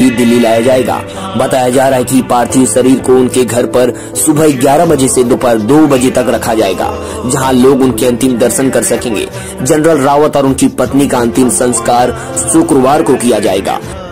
ही दिल्ली लाया जाएगा। बताया जा रहा है कि पार्थिव शरीर को उनके घर पर सुबह 11 बजे से दोपहर 2 बजे तक रखा जाएगा, जहां लोग उनके अंतिम दर्शन कर सकेंगे। जनरल रावत और उनकी पत्नी का अंतिम संस्कार शुक्रवार को किया जाएगा।